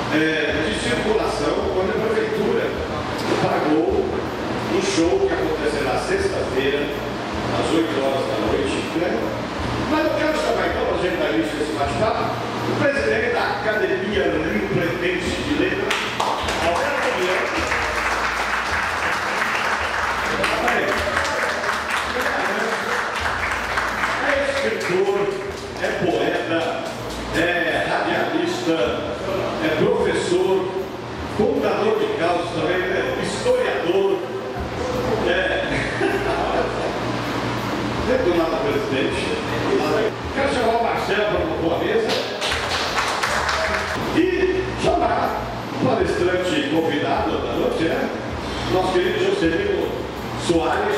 de circulação, quando a prefeitura pagou um show que acontecerá sexta-feira, às 8 horas da noite, né? Mas eu quero chamar então, para a gente dar início a esse bate-papo, o presidente da Academia Rio-Pretense de Letras, Alberto Bianchi. É escritor, é poeta, é radialista, é professor, contador de causas também, é historiador, do lado do presidente. Quero chamar o Marcelo para uma boa mesa e chamar o palestrante convidado da noite, né? Nosso querido Joselino Soares.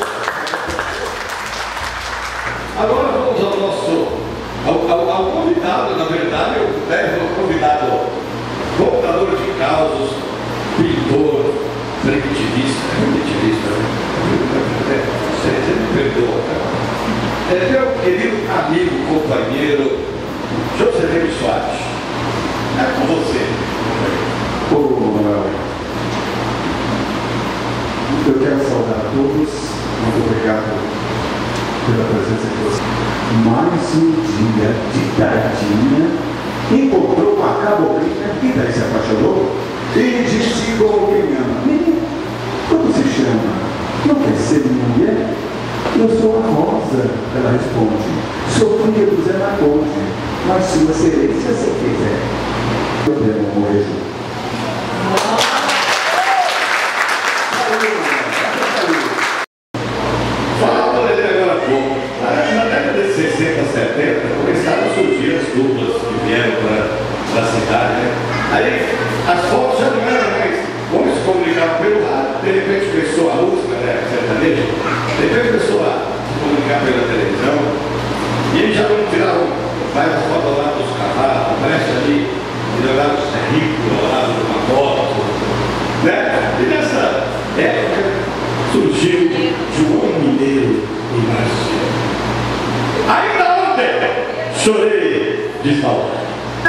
Agora vamos ao nosso ao convidado, na verdade, o convidado contador de causas, pintor, primitivista, você me perdoa, cara. Meu querido amigo, companheiro, Joselino Soares, é com você. Eu quero saudar a todos, muito obrigado pela presença de vocês. Mais um dia de tardinha, encontrou uma caboclinha e daí se apaixonou e disse igual quem ama: menina, como se chama? Não quer ser minha mulher? Eu sou a Rosa. Ela responde: sou filha do Zé Marconde, mas sua excelência se quiser. Eu devo morrer junto. Falando dele agora há pouco, na década de 60, 70, começaram a surgir as duplas que vieram para a cidade, né? Aí as fotos já não eram mais, como se comunicavam pelo rádio, de repente começou a música, né, sertaneja, de repente começou a se comunicar pela televisão, e eles já não tiravam mais as fotos lá dos cavalos, aparece ali, e levaram os ricos ao lado de uma moto, né? E nessa época surgiu João Mineiro e Marciano. Ainda ontem chorei de saudade.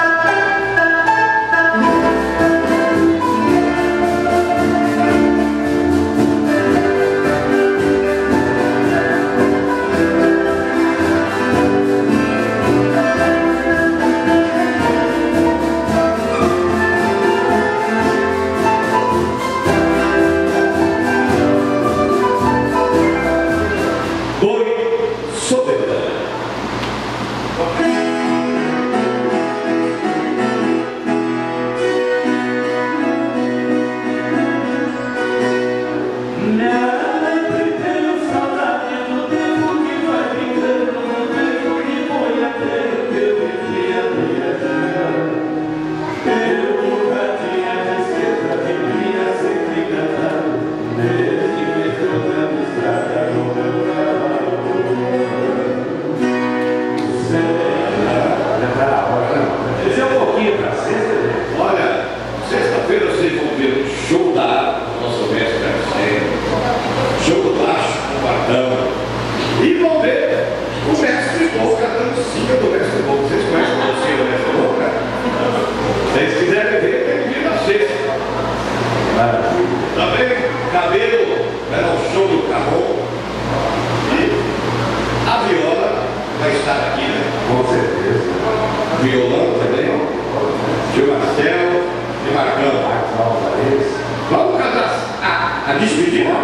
Violão também, Gil Marcelo e Marcão. Vamos cantar a despedida?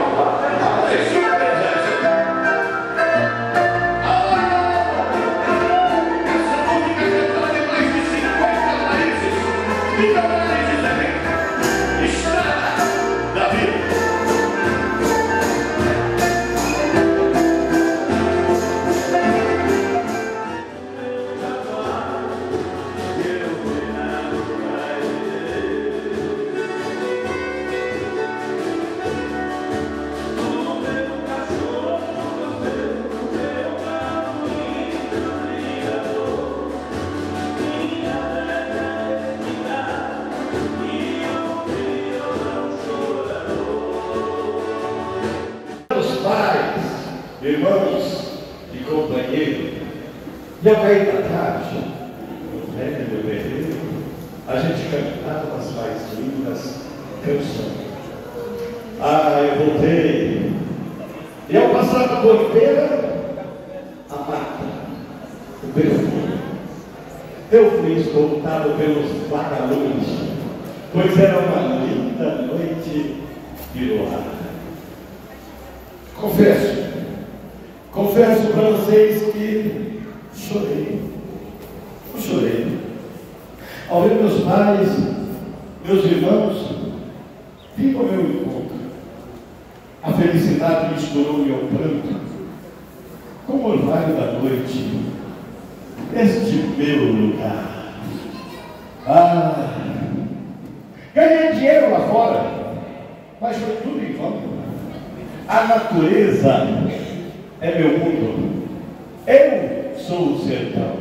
Irmãos e companheiros, e ao cair da tarde, né, meu bem, a gente canta. cantado as mais lindas canções. Ah, eu voltei. E ao passar da porteira, a mata, o perfume. Eu fui escoltado pelos vagalumes, pois era uma linda noite de luar. Confesso para vocês que chorei. Eu chorei. Ao ver meus pais, meus irmãos, vim ao meu encontro. A felicidade misturou meu pranto com o orvalho da noite. Este meu lugar. Ah, ganhei dinheiro lá fora, mas foi tudo em vão. A natureza é meu mundo. Eu sou o sertão.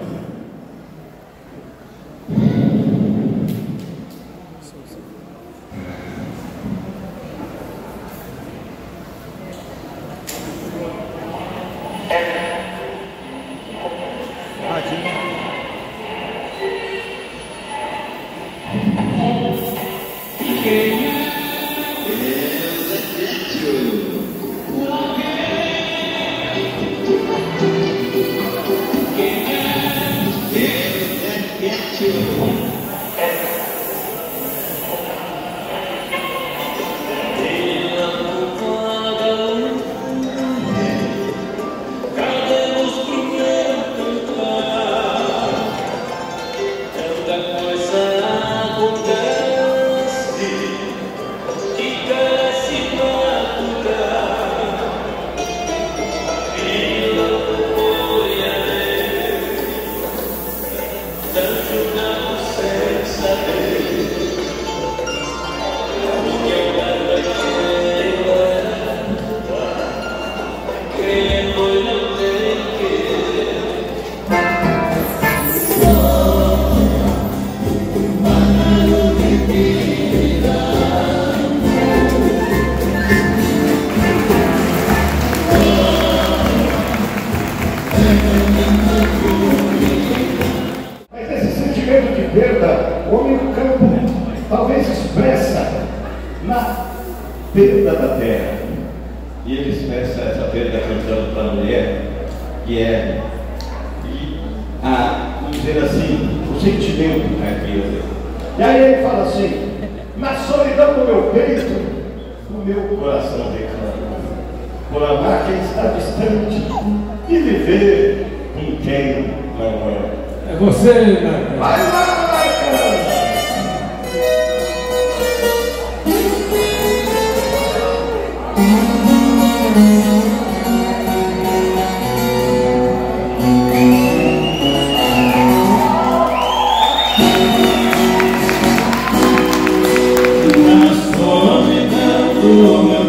Mas esse sentimento de perda, o homem no campo talvez expressa na perda da terra. E ele expressa essa perda cantando para a mulher, que é, vamos dizer assim, o sentimento da vida. E aí ele fala assim: na solidão do meu peito, o meu coração reclama, por amar quem está distante e viver com quem não é. É você, Marcão. Vai lá, Marcão! Na solidão do meu